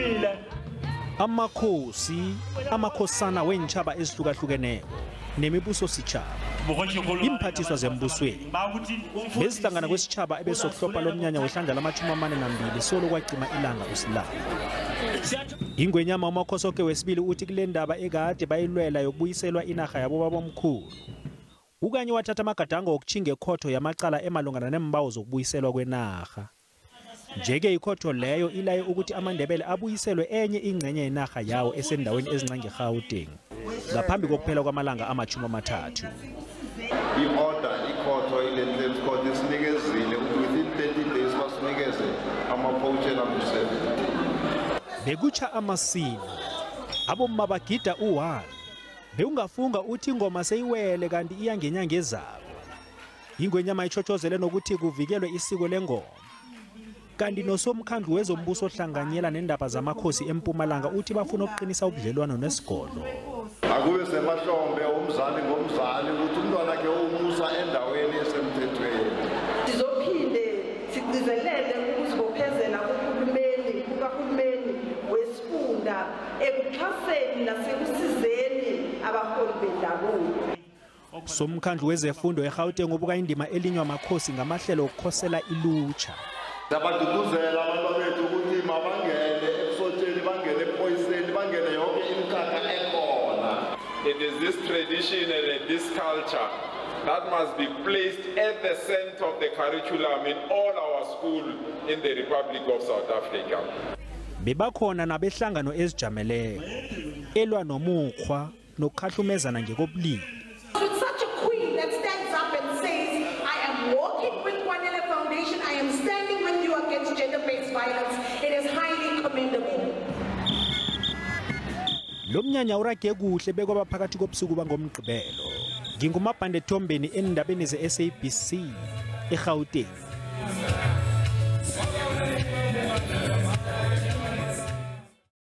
amakhosi amakhosana wentshaba ezihlukahlukeneyo nemibuso sitshaba imphathiswa zembusweni bezihlangana kwesitshaba ebesokuhlopha lomnyanya wehlanga lama-42 solo kwacima ilanga uSilamba. yiNgwenyama uMakhosoke wesibili uthi kule ndaba ekade bayilwela yokubuyiselwa inarha yabobabomkhulu ukanye wathatha amagadango okutshinga ekhotho yamacala emalungana nembawo zokubuyiselwa kwenarha. Njeke ikhotho leyo ilaye ukuthi amaNdebele abuyiselwe enye ingcenye yenarha yawo esendaweni ezincange eGauteng ngaphambi kokuphela kwamalanga ama-30. I-order ikhotho ile-Claims Court isinikezile ukuthi within 30 days basinikeze ama-voucher amseven. Bekutsha amasini abomma bagida u1 bewungafunga uthi ingoma seyiwele kanti iya ngenyanga ezabo. yiNgwenyama ichochozele nokuthi kuvikelwe isiko lengoma. Kanti nosomkhandlu wezombuso ohlanganyela nendaba zamakhosi eMpumalanga uthi bafuna ukuqinisa ubudlelwano nesikolo. Akube semahlombe umzali ngomzali ukuthi umntwana wakhe umusa endaweni esemthethweni. Sizophinde sigcizelele ukuzibophezela kuhulumeni wesifunda ekuxhaseni nasekusizeni abaholi bendabuko. Somkhandlu wezefundo eGauteng ubuka indima elinywa amakhosi ngamahlelo okukhosela ilutsha. Sabaduduzela abantu bethu ukuthi mabangene ebusotsheni bangene epoiseni bangene yonke imikakha ekhona. It is this tradition and this culture that must be placed at the center of the curriculum in all our schools in the Republic of South Africa. Bebakhona nabehlangano ezijameleyo elwa nomukhwa nokukhahlumezana ngekobulili. Lo mnyanya urage kuhle bekwaba phakathi kobusuku bangomgqibelo. Ngingumabhande Thombeni endabeni ze SABC eGauteng.